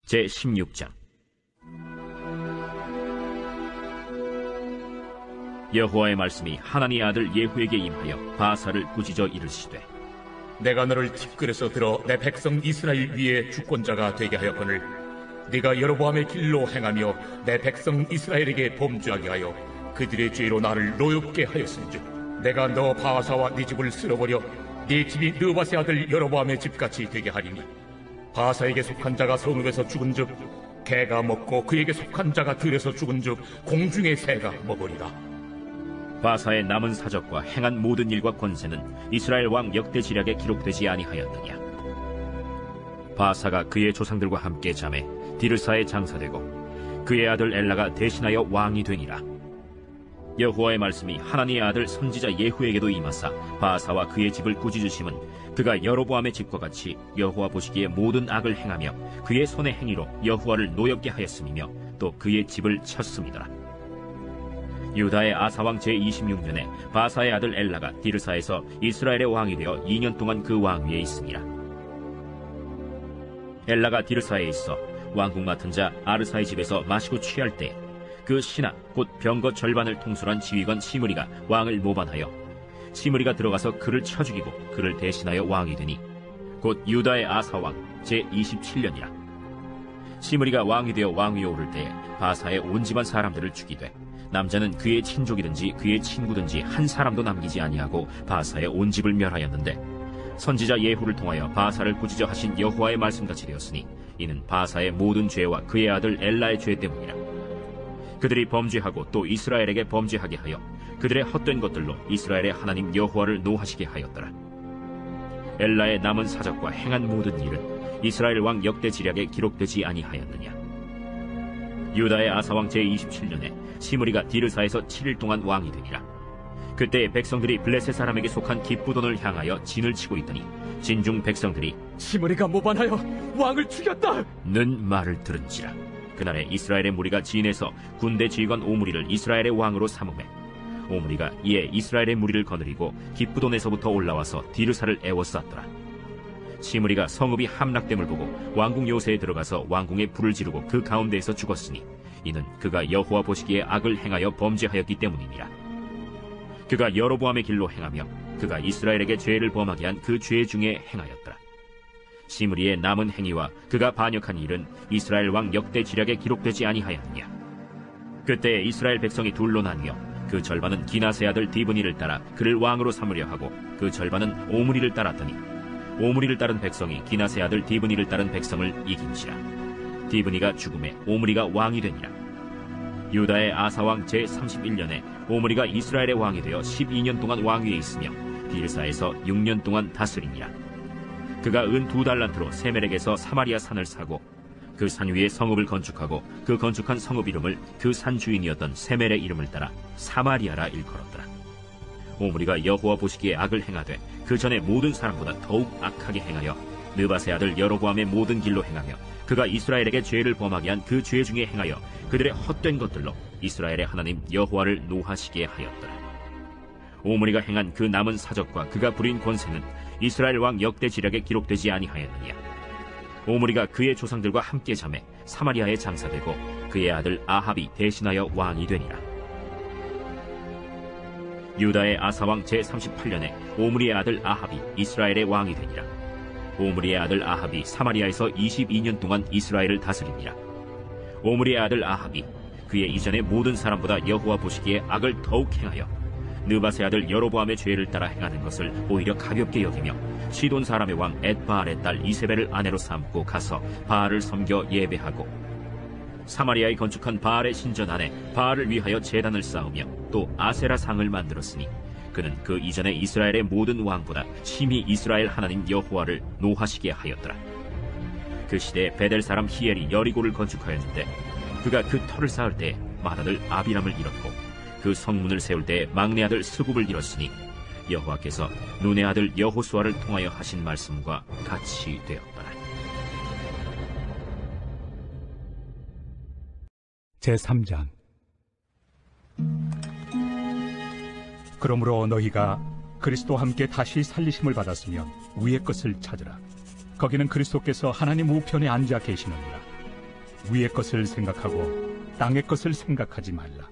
제16장. 여호와의 말씀이 하나니의 아들 예후에게 임하여 바사를 꾸짖어 이르시되, 내가 너를 티끌에서 들어 내 백성 이스라엘 위에 주권자가 되게 하였거늘 네가 여로보암의 길로 행하며 내 백성 이스라엘에게 범죄하게 하여 그들의 죄로 나를 노엽게 하였은즉 내가 너 바사와 네 집을 쓸어버려 네 집이 느바세 아들 여로보암의 집같이 되게 하리니 바사에게 속한 자가 성읍에서 죽은즉 개가 먹고 그에게 속한 자가 들에서 죽은즉 공중의 새가 먹으리라. 바사의 남은 사적과 행한 모든 일과 권세는 이스라엘 왕 역대 지략에 기록되지 아니하였느냐. 바사가 그의 조상들과 함께 잠에 디르사에 장사되고 그의 아들 엘라가 대신하여 왕이 되니라. 여호와의 말씀이 하나니의 아들 선지자 예후에게도 임하사 바사와 그의 집을 꾸짖으심은 그가 여로보암의 집과 같이 여호와 보시기에 모든 악을 행하며 그의 손의 행위로 여호와를 노엽게 하였음이며 또 그의 집을 쳤음이더라. 유다의 아사왕 제26년에 바사의 아들 엘라가 디르사에서 이스라엘의 왕이 되어 2년 동안 그 왕위에 있으니라. 엘라가 디르사에 있어 왕궁 맡은 자 아르사의 집에서 마시고 취할 때 그 신하 곧 병거 절반을 통솔한 지휘관 시므리가 왕을 모반하여 시므리가 들어가서 그를 쳐 죽이고 그를 대신하여 왕이 되니 곧 유다의 아사왕 제27년이라. 시므리가 왕이 되어 왕위에 오를 때에 바사의 온 집안 사람들을 죽이되 남자는 그의 친족이든지 그의 친구든지 한 사람도 남기지 아니하고 바사의 온 집을 멸하였는데 선지자 예후를 통하여 바사를 꾸짖어 하신 여호와의 말씀같이 되었으니 이는 바사의 모든 죄와 그의 아들 엘라의 죄 때문이라. 그들이 범죄하고 또 이스라엘에게 범죄하게 하여 그들의 헛된 것들로 이스라엘의 하나님 여호와를 노하시게 하였더라. 엘라의 남은 사적과 행한 모든 일은 이스라엘 왕 역대 지략에 기록되지 아니하였느냐. 유다의 아사왕 제27년에 시므리가 디르사에서 7일 동안 왕이 되니라. 그때 백성들이 블레셋 사람에게 속한 기쁘돈을 향하여 진을 치고 있더니 진중 백성들이 시므리가 모반하여 왕을 죽였다 는 말을 들은지라. 그날에 이스라엘의 무리가 진에서 군대 지휘관 오므리를 이스라엘의 왕으로 삼음해 오므리가 이에 이스라엘의 무리를 거느리고 기쁘돈에서부터 올라와서 디르사를 애워쌌더라. 시므리가 성읍이 함락됨을 보고 왕궁 요새에 들어가서 왕궁에 불을 지르고 그 가운데에서 죽었으니 이는 그가 여호와 보시기에 악을 행하여 범죄하였기 때문이니라. 그가 여로보암의 길로 행하며 그가 이스라엘에게 죄를 범하게 한 그 죄 중에 행하였더라. 시므리의 남은 행위와 그가 반역한 일은 이스라엘 왕 역대 지략에 기록되지 아니하였느냐. 그때 이스라엘 백성이 둘로 나뉘어 그 절반은 기나세 아들 디브니를 따라 그를 왕으로 삼으려 하고 그 절반은 오므리를 따랐더니 오므리를 따른 백성이 기나세 아들 디브니를 따른 백성을 이긴지라. 디브니가 죽음에 오므리가 왕이 되니라. 유다의 아사왕 제31년에 오므리가 이스라엘의 왕이 되어 12년 동안 왕위에 있으며 디르사에서 6년 동안 다스리니라. 그가 은 2달란트로 세멜에게서 사마리아 산을 사고 그 산 위에 성읍을 건축하고 그 건축한 성읍 이름을 그 산 주인이었던 세멜의 이름을 따라 사마리아라 일컬었더라. 오므리가 여호와 보시기에 악을 행하되 그 전에 모든 사람보다 더욱 악하게 행하여 느바세 아들 여로보암의 모든 길로 행하며 그가 이스라엘에게 죄를 범하게 한 그 죄 중에 행하여 그들의 헛된 것들로 이스라엘의 하나님 여호와를 노하시게 하였더라. 오므리가 행한 그 남은 사적과 그가 부린 권세는 이스라엘 왕 역대 지략에 기록되지 아니하였느냐. 오므리가 그의 조상들과 함께 잠에 사마리아에 장사되고 그의 아들 아합이 대신하여 왕이 되니라. 유다의 아사왕 제38년에 오므리의 아들 아합이 이스라엘의 왕이 되니라. 오므리의 아들 아합이 사마리아에서 22년 동안 이스라엘을 다스리니라. 오므리의 아들 아합이 그의 이전의 모든 사람보다 여호와 보시기에 악을 더욱 행하여 느바세 아들 여로보암의 죄를 따라 행하는 것을 오히려 가볍게 여기며 시돈 사람의 왕 엣바알의 딸 이세벨을 아내로 삼고 가서 바알을 섬겨 예배하고 사마리아에 건축한 바알의 신전 안에 바알을 위하여 제단을 쌓으며 또 아세라 상을 만들었으니 그는 그 이전에 이스라엘의 모든 왕보다 심히 이스라엘 하나님 여호와를 노하시게 하였더라. 그 시대에 베델 사람 히엘이 여리고를 건축하였는데 그가 그 터를 쌓을 때 맏아들 아비람을 잃었고 그 성문을 세울 때 막내 아들 스굽을 잃었으니 여호와께서 눈의 아들 여호수아를 통하여 하신 말씀과 같이 되었더라. 제3장. 그러므로 너희가 그리스도와 함께 다시 살리심을 받았으면 위의 것을 찾으라. 거기는 그리스도께서 하나님 우편에 앉아 계시느니라. 위의 것을 생각하고 땅의 것을 생각하지 말라.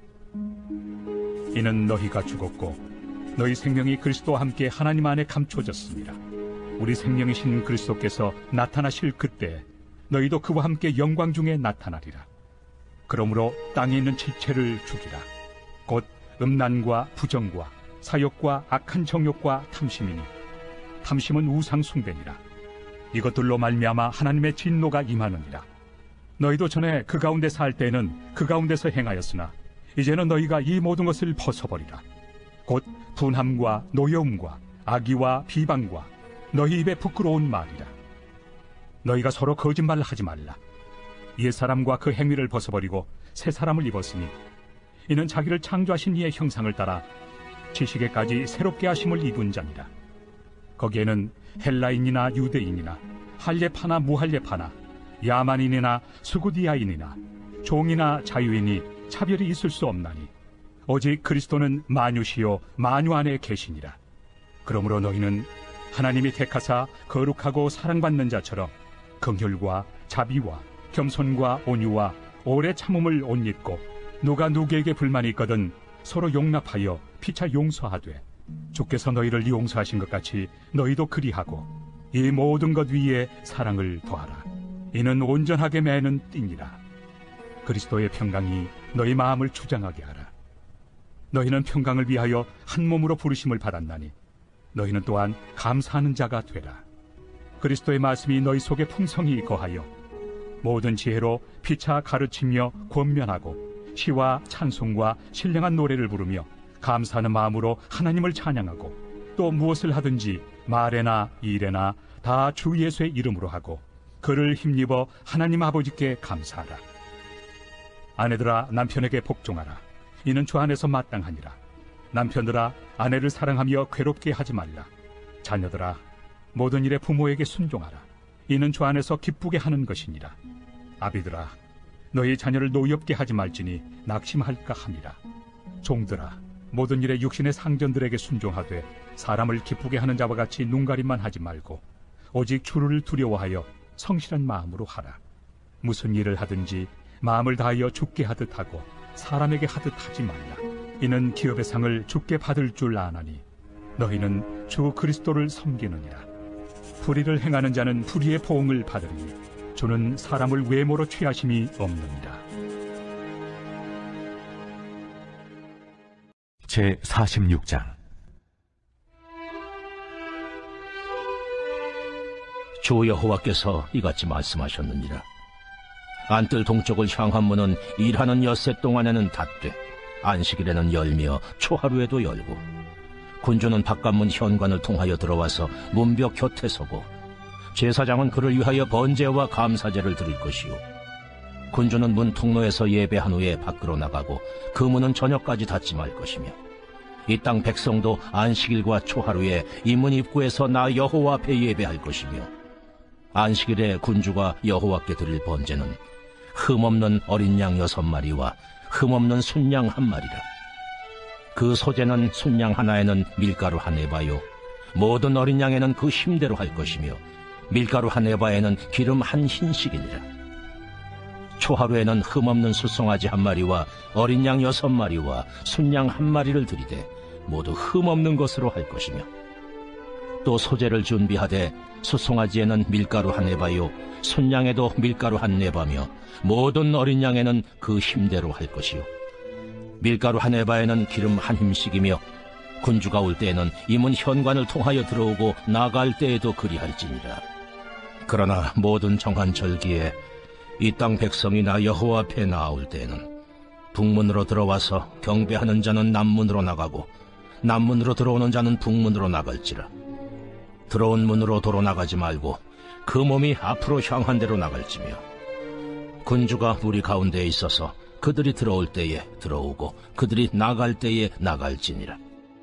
이는 너희가 죽었고 너희 생명이 그리스도와 함께 하나님 안에 감춰졌습니다. 우리 생명이신 그리스도께서 나타나실 그때 너희도 그와 함께 영광 중에 나타나리라. 그러므로 땅에 있는 지체를 죽이라. 곧 음란과 부정과 사욕과 악한 정욕과 탐심이니 탐심은 우상 숭배니라. 이것들로 말미암아 하나님의 진노가 임하느니라. 너희도 전에 그 가운데 살 때에는 그 가운데서 행하였으나 이제는 너희가 이 모든 것을 벗어버리라. 곧 분함과 노여움과 악의와 비방과 너희 입에 부끄러운 말이라. 너희가 서로 거짓말을 하지 말라. 옛사람과 그 행위를 벗어버리고 새 사람을 입었으니 이는 자기를 창조하신 이의 형상을 따라 지식에까지 새롭게 하심을 입은 자니라. 거기에는 헬라인이나 유대인이나 할례파나 무할례파나 야만인이나 수구디아인이나 종이나 자유인이 차별이 있을 수 없나니 오직 그리스도는 만유시요 만유 안에 계시니라. 그러므로 너희는 하나님이 택하사 거룩하고 사랑받는 자처럼 긍휼과 자비와 겸손과 온유와 오래 참음을 옷 입고 누가 누구에게 불만이 있거든 서로 용납하여 피차 용서하되 주께서 너희를 용서하신 것 같이 너희도 그리하고 이 모든 것 위에 사랑을 더하라. 이는 온전하게 매는 띠니라. 그리스도의 평강이 너희 마음을 주장하게 하라. 너희는 평강을 위하여 한 몸으로 부르심을 받았나니 너희는 또한 감사하는 자가 되라. 그리스도의 말씀이 너희 속에 풍성히 거하여 모든 지혜로 피차 가르치며 권면하고 시와 찬송과 신령한 노래를 부르며 감사하는 마음으로 하나님을 찬양하고 또 무엇을 하든지 말에나 일에나 다 주 예수의 이름으로 하고 그를 힘입어 하나님 아버지께 감사하라. 아내들아 남편에게 복종하라. 이는 주 안에서 마땅하니라. 남편들아 아내를 사랑하며 괴롭게 하지 말라. 자녀들아 모든 일에 부모에게 순종하라. 이는 주 안에서 기쁘게 하는 것이니라. 아비들아 너희 자녀를 노엽게 하지 말지니 낙심할까 함이라. 종들아 모든 일에 육신의 상전들에게 순종하되 사람을 기쁘게 하는 자와 같이 눈가림만 하지 말고 오직 주를 두려워하여 성실한 마음으로 하라. 무슨 일을 하든지 마음을 다하여 주께 하듯 하고 사람에게 하듯 하지 말라. 이는 기업의 상을 주께 받을 줄 아나니 너희는 주 그리스도를 섬기느니라. 불의를 행하는 자는 불의의 보응을 받으리니 주는 사람을 외모로 취하심이 없느니라. 제46장 주 여호와께서 이같이 말씀하셨느니라. 안뜰 동쪽을 향한 문은 일하는 엿새 동안에는 닫되 안식일에는 열며 초하루에도 열고 군주는 바깥문 현관을 통하여 들어와서 문벽 곁에 서고 제사장은 그를 위하여 번제와 감사제를 드릴 것이요 군주는 문 통로에서 예배한 후에 밖으로 나가고 그 문은 저녁까지 닫지 말 것이며 이 땅 백성도 안식일과 초하루에 이 문 입구에서 나 여호와 앞에 예배할 것이며 안식일에 군주가 여호와께 드릴 번제는 흠없는 어린 양 6마리와 흠없는 순양 1마리라. 그 소제는 순양 하나에는 밀가루 1에바요 모든 어린 양에는 그 힘대로 할 것이며 밀가루 1에바에는 기름 1흰씩이니라. 초하루에는 흠없는 숫송아지 1마리와 어린 양 6마리와 순양 1마리를 드리되 모두 흠없는 것으로 할 것이며 또 소제를 준비하되 숫송아지에는 밀가루 1에바요 순양에도 밀가루 1에바며 모든 어린 양에는 그 힘대로 할 것이요 밀가루 1에바에는 기름 1힘씩이며 군주가 올 때에는 이 문 현관을 통하여 들어오고 나갈 때에도 그리할지니라. 그러나 모든 정한 절기에 이 땅 백성이 나 여호와 앞에 나아올 때에는 북문으로 들어와서 경배하는 자는 남문으로 나가고 남문으로 들어오는 자는 북문으로 나갈지라. 들어온 문으로 도로 나가지 말고 그 몸이 앞으로 향한 대로 나갈지며 군주가 우리 가운데에 있어서 그들이 들어올 때에 들어오고 그들이 나갈 때에 나갈지니라.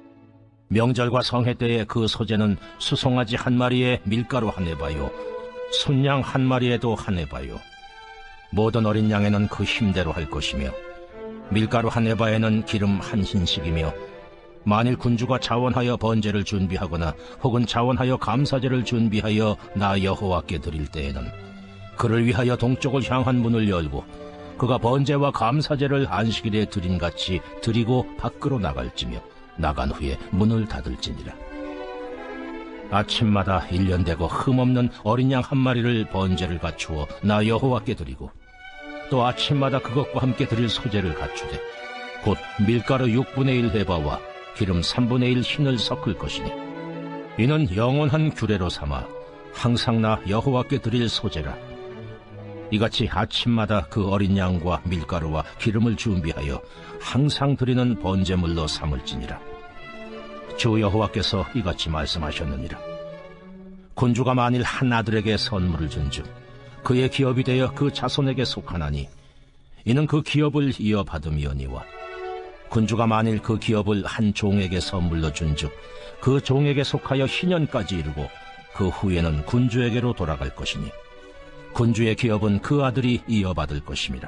명절과 성회 때에 그 소제는 수송아지 1마리에 밀가루 1에바요 순양 1마리에도 1에바요 모든 어린 양에는 그 힘대로 할 것이며 밀가루 1에바에는 기름 1흰씩이며 만일 군주가 자원하여 번제를 준비하거나 혹은 자원하여 감사제를 준비하여 나 여호와께 드릴 때에는 그를 위하여 동쪽을 향한 문을 열고 그가 번제와 감사제를 안식일에 드린 같이 드리고 밖으로 나갈지며 나간 후에 문을 닫을지니라. 아침마다 1년 되고 흠없는 어린 양 한 마리를 번제를 갖추어 나 여호와께 드리고 또 아침마다 그것과 함께 드릴 소제를 갖추되 곧 밀가루 6분의 1 해바와 기름 3분의 1 흰을 섞을 것이니 이는 영원한 규례로 삼아 항상 나 여호와께 드릴 소제라. 이같이 아침마다 그 어린 양과 밀가루와 기름을 준비하여 항상 드리는 번제물로 삼을지니라. 주 여호와께서 이같이 말씀하셨느니라. 군주가 만일 한 아들에게 선물을 준즉 그의 기업이 되어 그 자손에게 속하나니 이는 그 기업을 이어받음이오니와 군주가 만일 그 기업을 한 종에게 선물로 준즉 그 종에게 속하여 희년까지 이르고 그 후에는 군주에게로 돌아갈 것이니 군주의 기업은 그 아들이 이어받을 것임이라.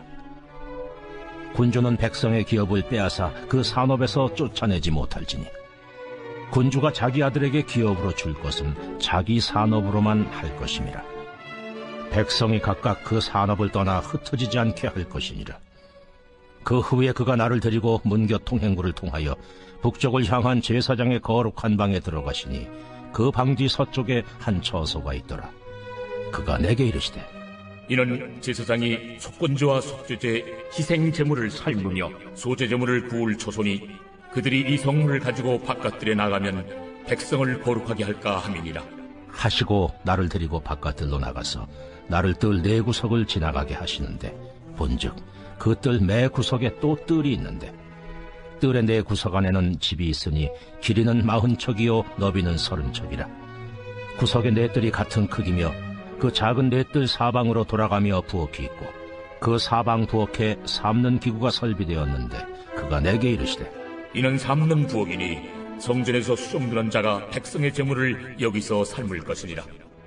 군주는 백성의 기업을 빼앗아 그 산업에서 쫓아내지 못할지니 군주가 자기 아들에게 기업으로 줄 것은 자기 산업으로만 할 것임이라. 백성이 각각 그 산업을 떠나 흩어지지 않게 할 것이니라. 그 후에 그가 나를 데리고 문곁 통행구를 통하여 북쪽을 향한 제사장의 거룩한 방에 들어가시니 그 방지 서쪽에 한 처소가 있더라. 그가 내게 이르시되 이는 제사장이 속건제와 속죄제, 희생 제물을 삶으며 소제 제물을 구울 초손이 그들이 이 성물을 가지고 바깥들에 나가면 백성을 거룩하게 할까 함이니라. 하시고 나를 데리고 바깥들로 나가서 나를 뜰 네 구석을 지나가게 하시는데 본즉 그 뜰 매 구석에 또 뜰이 있는데 뜰의 네 구석 안에는 집이 있으니 길이는 40척이요 너비는 30척이라. 구석의 네 뜰이 같은 크기며 그 작은 네 뜰 사방으로 돌아가며 부엌이 있고 그 사방 부엌에 삶는 기구가 설비되었는데 그가 내게 이르시되 이는 삶는 부엌이니 성전에서 수종드는 자가 백성의 제물을 여기서 삶을 것이니라.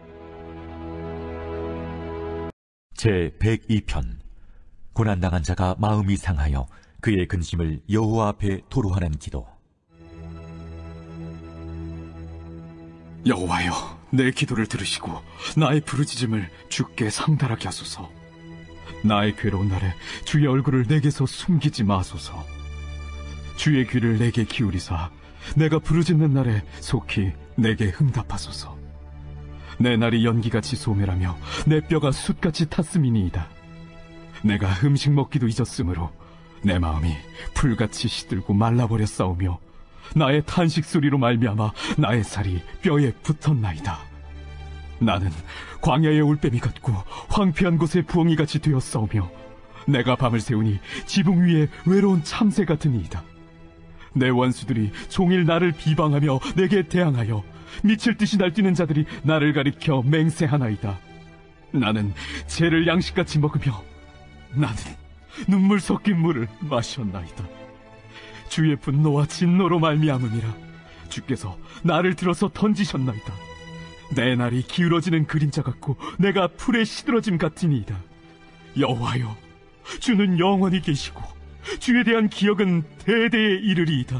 제 102편. 고난당한 자가 마음이 상하여 그의 근심을 여호와 앞에 토로하는 기도. 여호와여, 내 기도를 들으시고 나의 부르짖음을 주께 상달하게 하소서. 나의 괴로운 날에 주의 얼굴을 내게서 숨기지 마소서. 주의 귀를 내게 기울이사 내가 부르짖는 날에 속히 내게 응답하소서. 내 날이 연기같이 소멸하며 내 뼈가 숯같이 탔음이니이다. 내가 음식 먹기도 잊었으므로 내 마음이 풀같이 시들고 말라버렸사오며 나의 탄식 소리로 말미암아 나의 살이 뼈에 붙었나이다. 나는 광야의 올빼미 같고 황폐한 곳의 부엉이같이 되었사오며 내가 밤을 새우니 지붕 위에 외로운 참새 같으니이다. 내 원수들이 종일 나를 비방하며 내게 대항하여 미칠 듯이 날뛰는 자들이 나를 가리켜 맹세하나이다. 나는 죄를 양식같이 먹으며 나는 눈물 섞인 물을 마셨나이다. 주의 분노와 진노로 말미암음이라. 주께서 나를 들어서 던지셨나이다. 내 날이 기울어지는 그림자 같고 내가 풀에 시들어짐 같으니이다. 여호와여, 주는 영원히 계시고 주에 대한 기억은 대대에 이르리이다.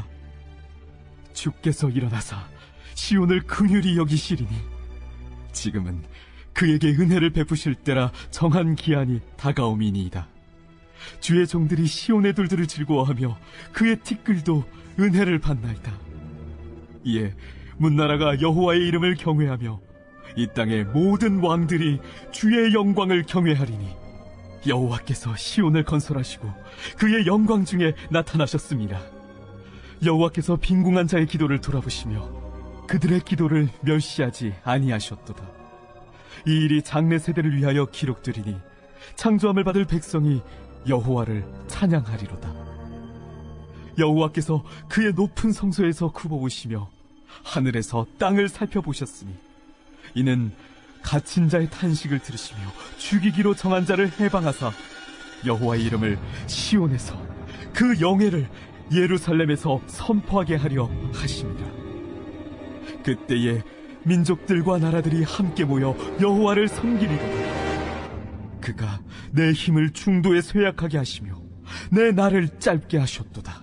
주께서 일어나사 시온을 긍휼히 여기시리니 지금은 그에게 은혜를 베푸실 때라 정한 기한이 다가옴이니이다. 주의 종들이 시온의 돌들을 즐거워하며 그의 티끌도 은혜를 받나이다. 이에 문나라가 여호와의 이름을 경외하며 이 땅의 모든 왕들이 주의 영광을 경외하리니 여호와께서 시온을 건설하시고 그의 영광 중에 나타나셨습니다. 여호와께서 빈궁한 자의 기도를 돌아보시며 그들의 기도를 멸시하지 아니하셨도다. 이 일이 장래 세대를 위하여 기록되리니 창조함을 받을 백성이 여호와를 찬양하리로다. 여호와께서 그의 높은 성소에서 굽어보시며 하늘에서 땅을 살펴보셨으니 이는 갇힌 자의 탄식을 들으시며 죽이기로 정한 자를 해방하사 여호와의 이름을 시온에서 그 영예를 예루살렘에서 선포하게 하려 하십니다. 그때에 민족들과 나라들이 함께 모여 여호와를 섬기리로다. 그가 내 힘을 중도에 쇠약하게 하시며 내 날을 짧게 하셨도다.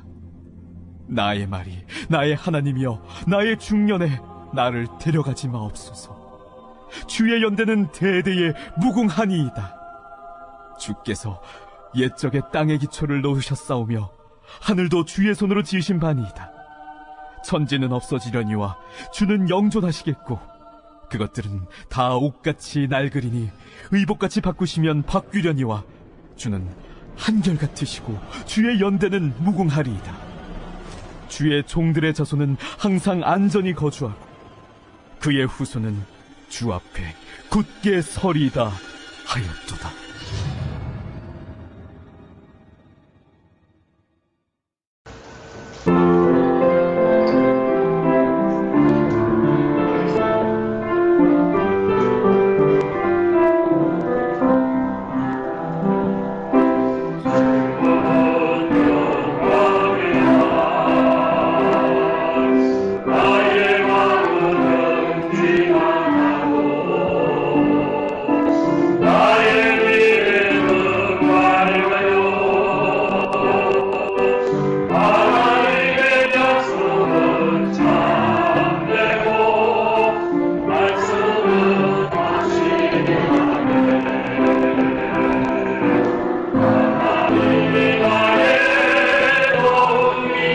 나의 말이 나의 하나님이여 나의 중년에 나를 데려가지 마옵소서. 주의 연대는 대대에 무궁하니이다. 주께서 옛적에 땅의 기초를 놓으셨사오며 하늘도 주의 손으로 지으신 바니이다. 천지는 없어지려니와 주는 영존하시겠고 그것들은 다 옷같이 낡으리니 의복같이 바꾸시면 바뀌려니와 주는 한결같으시고 주의 연대는 무궁하리이다. 주의 종들의 자손은 항상 안전히 거주하고 그의 후손은 주 앞에 굳게 서리이다 하였도다.